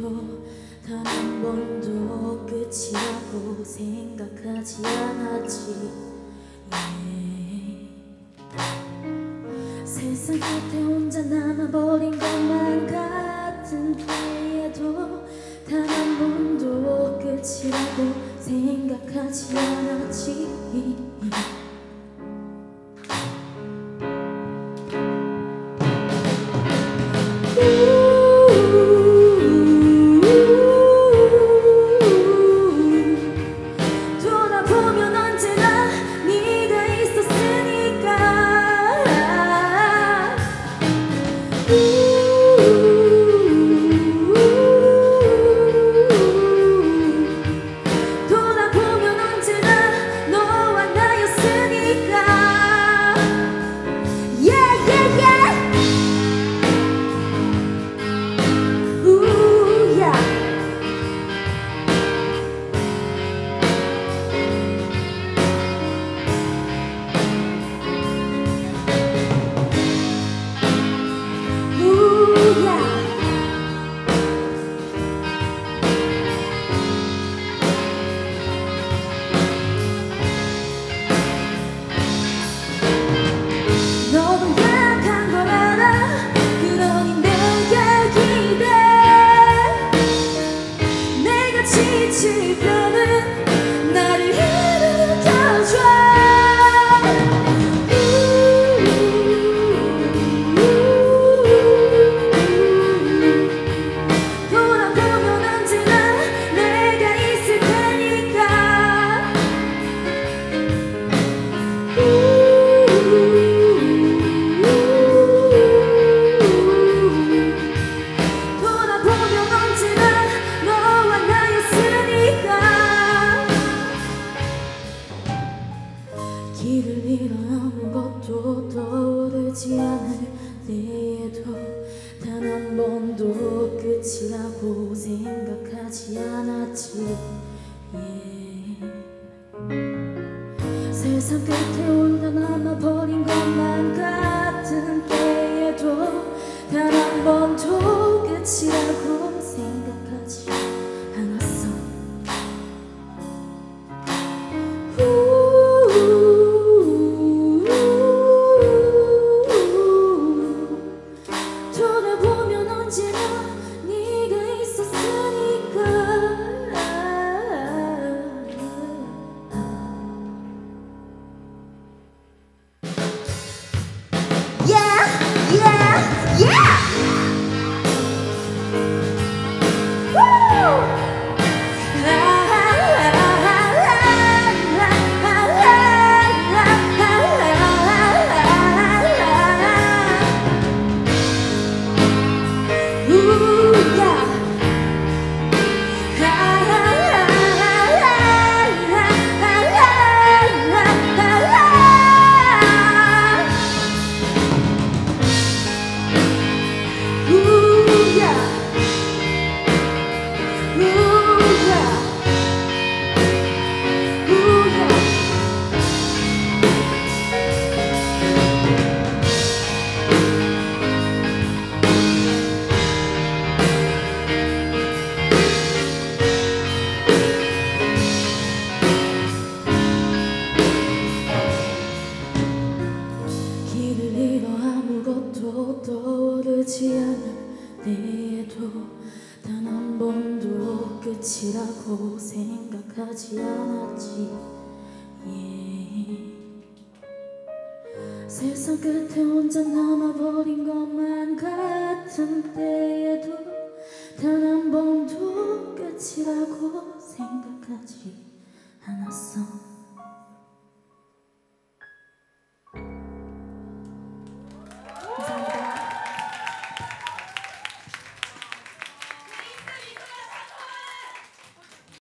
단 한 번도 끝이라고 생각하지 않았지. 세상 끝에 혼자 남아버린 것만 같은데도 단 한 번도 끝이라고 생각하지 않았지. 돌아보면 언제나 네가 있었으니까. 돌아보면 언제나 너와 나였으니까. Yeah, yeah, yeah. Ooh, yeah. Ooh, yeah. 너도 약한 걸 알아. 그러니 내게 기대. 내가 지칠 때는 나를 일으켜줘. 돌아보면 언제나 내가 있을 테니까. 돌아보면 언제나 너와 나였으니까. 길을 잃어 아무것도 떠오르지 않을 때에도 단 한 번도 끝이라고 생각하지 않았지. 세상 끝에 혼자 남아버린 것만 같은 때에도 단 한 번도 끝이라고 생각하지 않았어. 돌아보면 언제나 네가 있었으니까. Yeah, yeah, yeah. Woo! Ooh, yeah. Ooh, yeah. Ooh, yeah. Ooh, yeah. 길을 잃어 아무것도 떠오르지 않을 때에도 단 한 번도 끝이라고 생각하지 않았지. 세상 끝에 혼자 남아버린 것만 같은 때에도 단 한 번도 끝이라고 생각하지 않았어.